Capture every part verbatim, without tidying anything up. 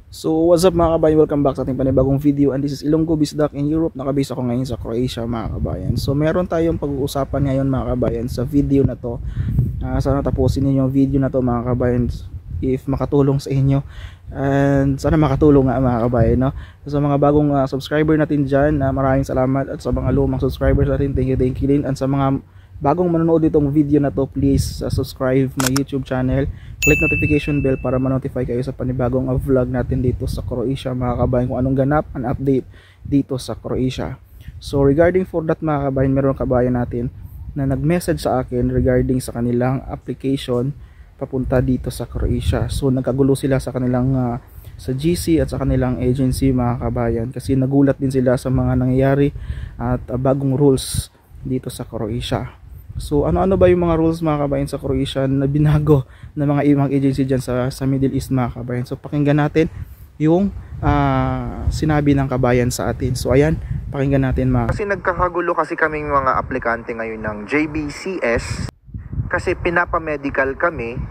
So what's up mga kabayan, welcome back sa ating panibagong video, and this is Ilonggo Bisdak in Europe. Nakabase ako ngayon sa Croatia mga kabayan. So meron tayong pag-uusapan ngayon mga kabayan sa video na to. uh, Sana tapusin niyo yung video na to mga kabayan, if makatulong sa inyo, and sana makatulong nga mga kabayan, no? So, sa mga bagong uh, subscriber natin dyan, uh, maraming salamat, at sa mga lumang subscribers natin, thank you thank you din. And sa mga bagong manonood itong video na to, please uh, subscribe my YouTube channel, click notification bell para ma-notify kayo sa panibagong uh, vlog natin dito sa Croatia mga kabayan, kung anong ganap, an update dito sa Croatia. So regarding for that mga kabayan, meron kabayan natin na nag-message sa akin regarding sa kanilang application papunta dito sa Croatia. So nagkagulo sila sa kanilang uh, sa G C at sa kanilang agency mga kabayan, kasi nagulat din sila sa mga nangyayari at uh, bagong rules dito sa Croatia. So ano-ano ba yung mga rules mga kabayan sa Croatia na binago ng mga ibang agency dyan sa, sa Middle East mga kabayan. So pakinggan natin yung uh, sinabi ng kabayan sa atin. So ayan, pakinggan natin mga. Kasi nagkakagulo kasi kaming mga aplikante ngayon ng J B C S kasi pinapamedical kami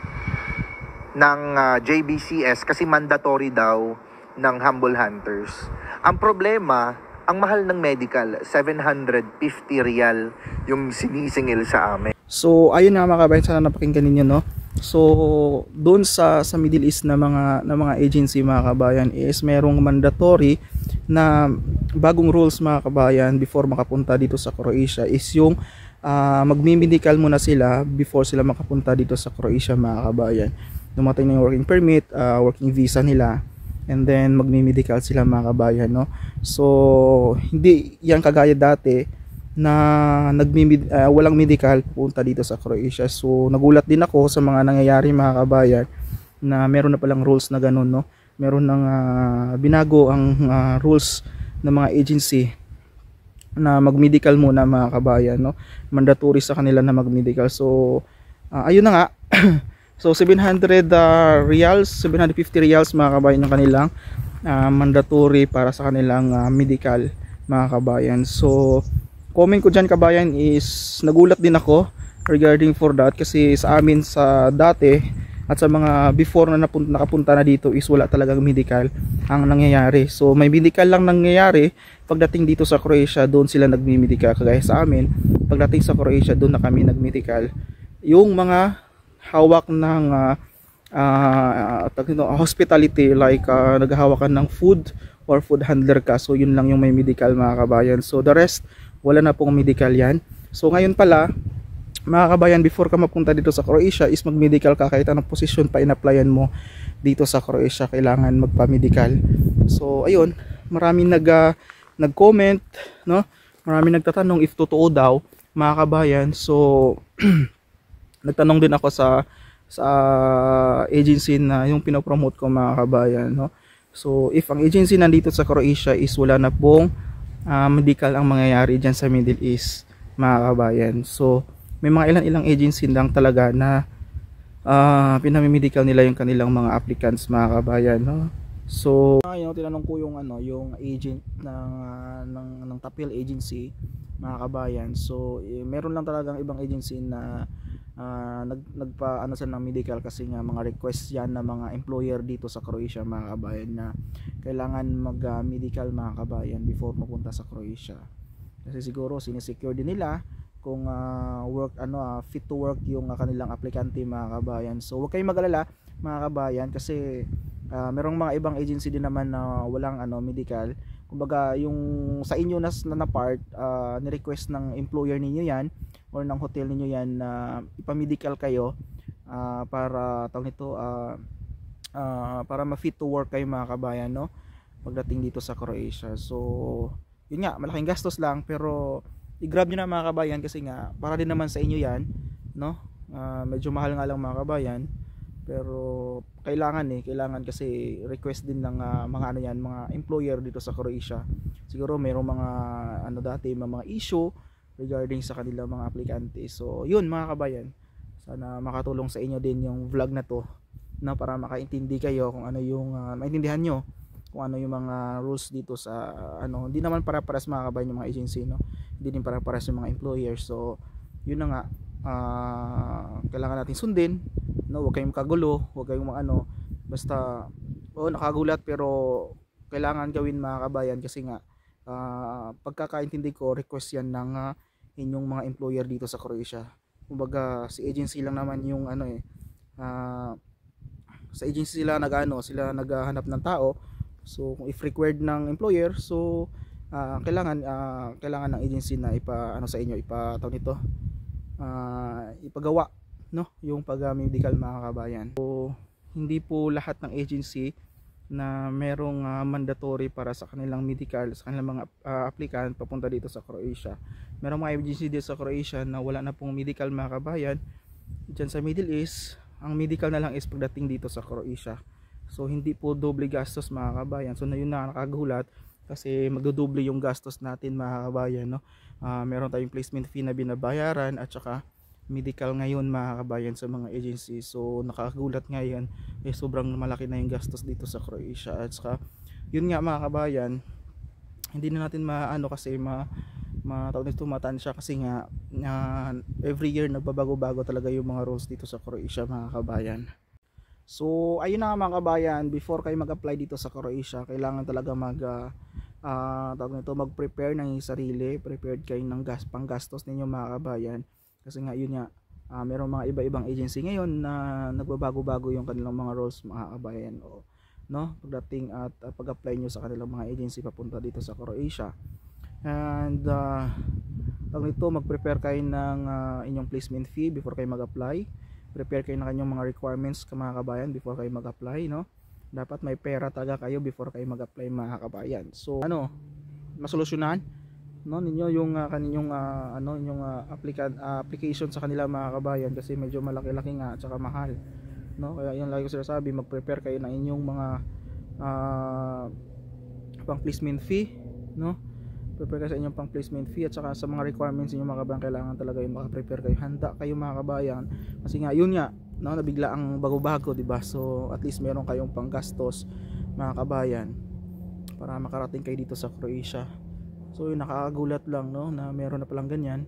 ng uh, J B C S kasi mandatory daw ng Humble Hunters. Ang problema, ang mahal ng medical, seven hundred fifty real yung sinisingil sa amin. So ayun nga mga kabayan, sana napakinggan ninyo, no? So doon sa sa Middle East na mga na mga agency mga kabayan is merong mandatory na bagong rules mga kabayan before makapunta dito sa Croatia, is yung uh, magmi-medical muna sila before sila makapunta dito sa Croatia mga kabayan. Dumating na yung working permit, uh, working visa nila, and then magmi-medical sila mga kabayan, no? So hindi yan kagaya dati na nagmi uh, walang medical punta dito sa Croatia. So nagulat din ako sa mga nangyayari mga kabayan na meron na palang rules na ganun, no? Meron nang uh, binago ang uh, rules ng mga agency na mag-medical muna mga kabayan, no? Mandatory sa kanila na mag-medical. So uh, ayun na nga. So seven hundred uh, reals, seven hundred fifty reals mga kabayan yung kanilang uh, mandatory para sa kanilang uh, medical mga kabayan. So comment ko dyan kabayan is nagulat din ako regarding for that, kasi sa amin sa dati at sa mga before na napunta, nakapunta na dito is wala talagang medical ang nangyayari. So may medical lang nangyayari pagdating dito sa Croatia, doon sila nagmi-medical. Kagaya sa amin, pagdating sa Croatia doon na kami nag-medical. Yung mga hawak ng uh, uh, hospitality, like uh, naghahawakan ng food or food handler ka, so yun lang yung may medical mga kabayan. So the rest wala na pong medical yan. So ngayon pala mga kabayan, before ka mapunta dito sa Croatia is mag-medical ka, kahit anong posisyon pa in-applyan mo dito sa Croatia, kailangan magpa-medical. So ayun, maraming nag uh, nag-comment, no? Maraming nagtatanong if totoo daw mga kabayan. So nagtanong din ako sa sa agency na yung pinopromote ko mga kabayan, no? So if ang agency nandito sa Croatia is wala na pong uh, medical ang mangyayari dyan sa Middle East mga kabayan. So may mga ilan-ilang agency lang talaga na uh, pinamimedical nila yung kanilang mga applicants mga kabayan, no? So ngayon tinanong ko yung ano, yung agent ng uh, ng ng Tapil agency mga kabayan. So eh, meron lang talagang ibang agency na Uh, nag, nagpa ano sa ng medical, kasi nga mga request yan ng mga employer dito sa Croatia mga kabayan na kailangan mag uh, medical mga kabayan before mapunta sa Croatia, kasi siguro sinisecure din nila kung uh, work ano uh, fit to work yung uh, kanilang aplikante mga kabayan. So huwag kayong mag-alala mga kabayan, kasi uh, merong mga ibang agency din naman na walang ano medical. Kumbaga yung sa inyo na, na part uh, ni-request ng employer ninyo yan or ng hotel niyo yan na uh, ipamedical kayo uh, para tawag nito uh, uh, para ma-fit to work kayo mga kabayan, no? Pagdating dito sa Croatia. So yun nga, malaking gastos lang, pero i-grab nyo na mga kabayan, kasi nga para din naman sa inyo yan, no? Uh, medyo mahal nga lang mga kabayan, pero kailangan eh kailangan kasi request din ng uh, mga ano yan, mga employer dito sa Croatia. Siguro mayroong mga ano dati mga, mga issue regarding sa kanilang mga aplikante. So yun mga kabayan, sana makatulong sa inyo din yung vlog na to, na para makaintindi kayo kung ano yung uh, maintindihan nyo kung ano yung mga rules dito sa uh, ano, hindi naman para-paras mga kabayan yung mga agency, no? Hindi din para-paras yung mga employers. So yun na nga, uh, kailangan natin sundin, no? Huwag kayong kagulo, huwag kayong ano, basta Oo, nakagulat pero kailangan gawin mga kabayan kasi nga uh, pagkakaintindi ko request yan ng uh, inyong mga employer dito sa Croatia. Kumbaga si agency lang naman yung ano eh uh, sa agency sila nag-ano, sila naghahanap ng tao. So kung if required ng employer, so uh, kailangan uh, kailangan ng agency na ipa ano sa inyo, ipa tawag nito, uh, ipagawa no yung pag-medical mga kabayan. So hindi po lahat ng agency na merong uh, mandatory para sa kanilang medical, sa kanilang mga uh, applicant papunta dito sa Croatia. Merong mga agency dito sa Croatia na wala na pong medical mga kabayan. Diyan sa Middle East, ang medical na lang is pagdating dito sa Croatia. So hindi po doble gastos mga kabayan. So na yun na nakagulat kasi magdodoble yung gastos natin mga kabayan, no? Uh, meron tayong placement fee na binabayaran at saka medical ngayon mga kabayan sa mga agency. So nakagulat ngayon eh, sobrang malaki na yung gastos dito sa Croatia. At saka yun nga mga kabayan, hindi na natin maano kasi ma matawag nito matansya kasi nga uh, every year nagbabago-bago talaga yung mga rules dito sa Croatia mga kabayan. So ayun na nga mga kabayan, before kayo mag-apply dito sa Croatia, kailangan talaga mag uh, uh, tawag nito mag-prepare ng sarili, prepared kayo ng gas panggastos ninyo mga kabayan. Kasi nga yun nga uh, merong mga iba-ibang agency ngayon na nagbabago-bago yung kanilang mga rules mga kabayan, o no, pagdating at uh, pag-apply nyo sa kanilang mga agency papunta dito sa Croatia. And uh, pag nito mag-prepare kayo ng uh, inyong placement fee before kayo mag-apply. Prepare kayo ng kanyang mga requirements mga kabayan before kayo mag-apply, no. Dapat may pera talaga kayo before kayo mag-apply mga kabayan. So ano, masolusyonan no ninyo yung uh, kaninyong uh, ano yung uh, applicant uh, application sa kanila mga kabayan kasi medyo malaki-laki nga at saka mahal, no. Kaya yun lagi ko sinasabi, mag-prepare kayo ng inyong mga uh, pang placement fee, no. Prepare kayo sa inyong pang placement fee at saka sa mga requirements niyo mga kabayan, kailangan talaga yung maka-prepare kayo, handa kayo mga kabayan kasi nga yun nga no, nabigla ang bago-bago, di ba? So at least meron kayong panggastos mga kabayan para makarating kayo dito sa Croatia. So yun, nakakagulat lang no na meron na palang ganyan.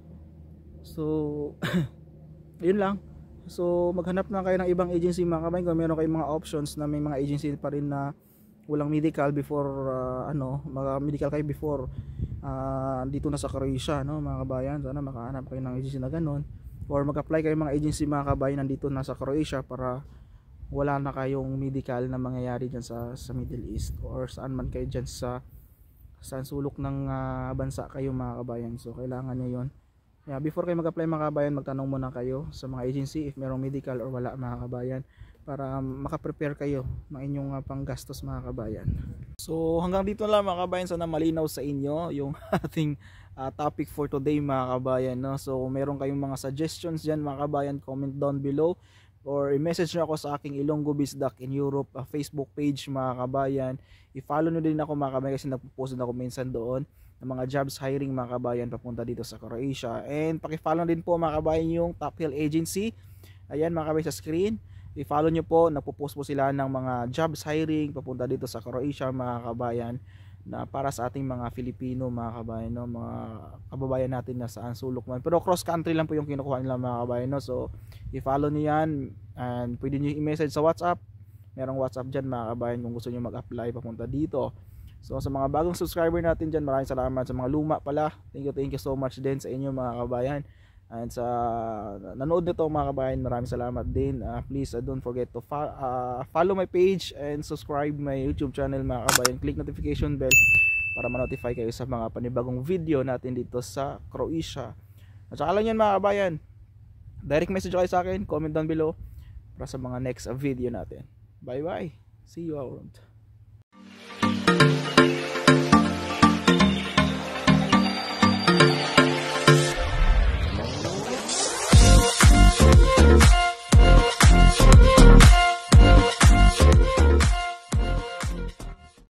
So yun lang. So maghanap na kayo ng ibang agency mga kabayan kung meron kayong mga options na may mga agency pa rin na walang medical before uh, ano, mag-medical kayo before uh, dito na sa Croatia, no mga kabayan. Sana makahanap kayo ng agency na ganun or mag-apply kayo mga agency mga kabayan nandito na sa Croatia para wala na kayong medical na mangyayari dyan sa, sa Middle East or saan man kayo dyan sa saan sulok ng uh, bansa kayo mga kabayan. So kailangan nyo yun. Yeah, before kayo mag-apply mga kabayan, magtanong muna kayo sa mga agency if merong medical or wala mga kabayan para um, makaprepare kayo ng inyong uh, panggastos mga kabayan. So hanggang dito lang mga kabayan, sana malinaw sa inyo yung ating uh, topic for today mga kabayan, no? So meron kayong mga suggestions dyan mga kabayan, comment down below or i-message nyo ako sa aking Ilonggo Bizdak in Europe uh, Facebook page mga kabayan. I-follow nyo din ako mga kabayan kasi nagpo-post din ako minsan doon ng mga jobs hiring mga kabayan papunta dito sa Croatia. And paki-follow din po mga kabayan yung Top Hill Agency. Ayan mga kabayan sa screen. I-follow nyo po, nagpo-post po sila ng mga jobs hiring papunta dito sa Croatia mga kabayan na para sa ating mga Filipino mga kabayan, no? Mga kababayan natin na saan sulok man. Pero cross country lang po yung kinukuha nila mga kabayan, no? So i-follow niyo yan and pwede niyo i-message sa WhatsApp. Merong WhatsApp dyan mga kabayan kung gusto niyo mag-apply papunta dito. So sa mga bagong subscriber natin dyan, maraming salamat. Sa mga luma pala, thank you thank you so much din sa inyo mga kabayan. And sa nanood nito mga kabayan, maraming salamat din. Uh, please uh, don't forget to fo- uh, follow my page and subscribe my YouTube channel mga kabayan. Click notification bell para ma-notify kayo sa mga panibagong video natin dito sa Croatia. At saka lang yan mga kabayan, direct message kayo sa akin, comment down below para sa mga next video natin. Bye bye, see you around.